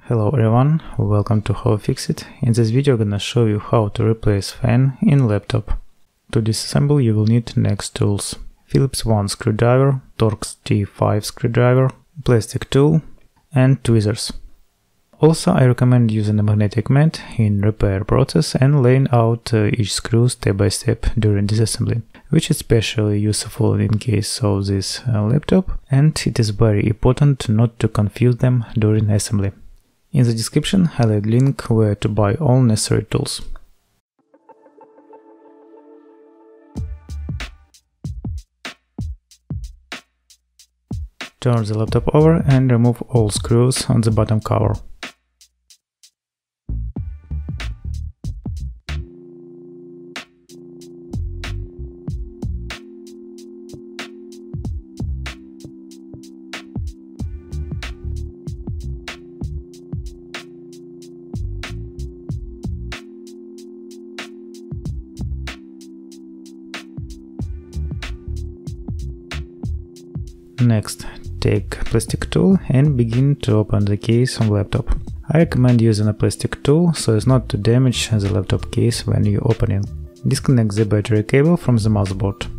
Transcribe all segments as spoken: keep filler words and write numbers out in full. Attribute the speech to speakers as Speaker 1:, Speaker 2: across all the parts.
Speaker 1: Hello everyone, welcome to How Fix It. In this video I'm gonna show you how to replace fan in laptop. To disassemble you will need next tools: Phillips one screwdriver, Torx T five screwdriver, plastic tool and tweezers. Also I recommend using a magnetic mat in repair process and laying out uh, each screw step by step during disassembly, which is especially useful in case of this uh, laptop, and it is very important not to confuse them during assembly. In the description I'll add link where to buy all necessary tools. Turn the laptop over and remove all screws on the bottom cover. Next, take plastic tool and begin to open the case on laptop. I recommend using a plastic tool so as not to damage the laptop case when you open it. Disconnect the battery cable from the motherboard.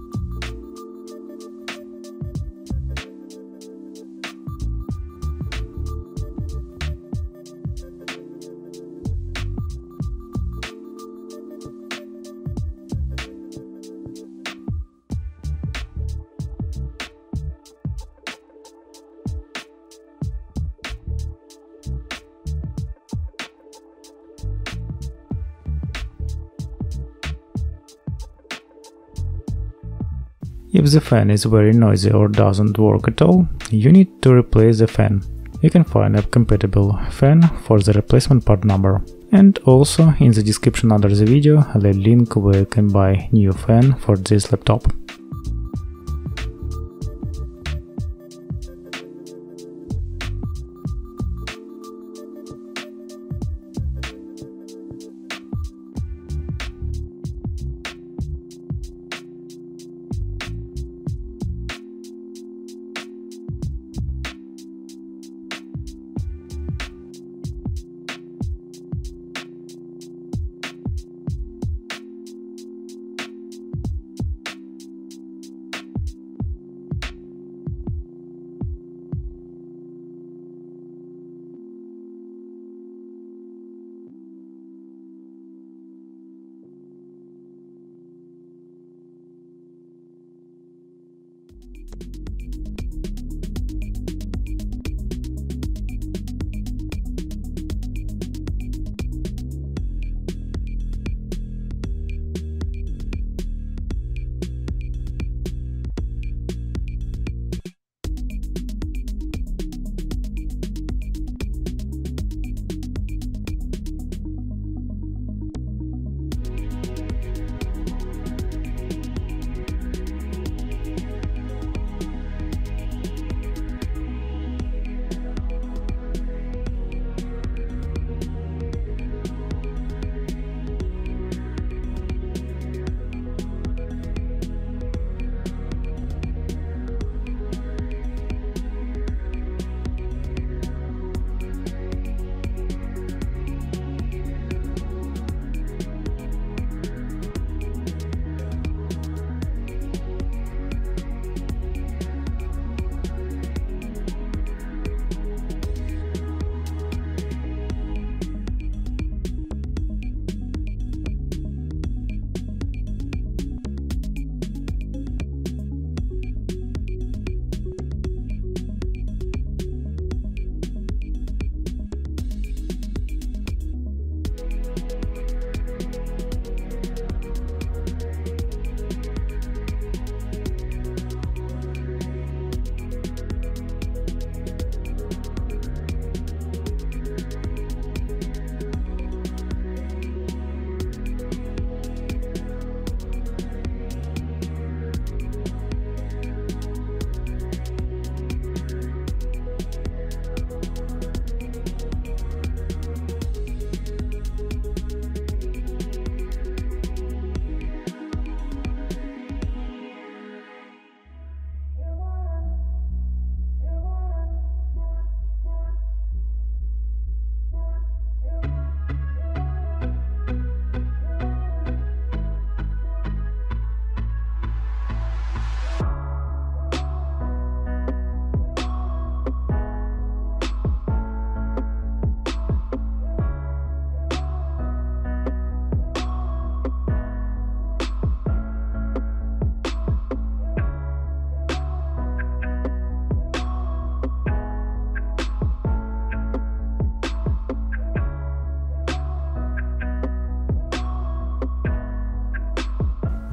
Speaker 1: If the fan is very noisy or doesn't work at all, you need to replace the fan. You can find a compatible fan for the replacement part number. And also in the description under the video I'll add link where you can buy new fan for this laptop.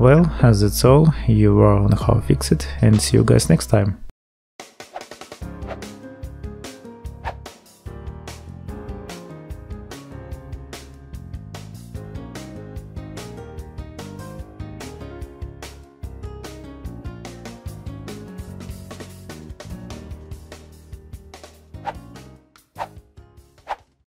Speaker 1: Well, that's all. You were on How Fix It, and see you guys next time.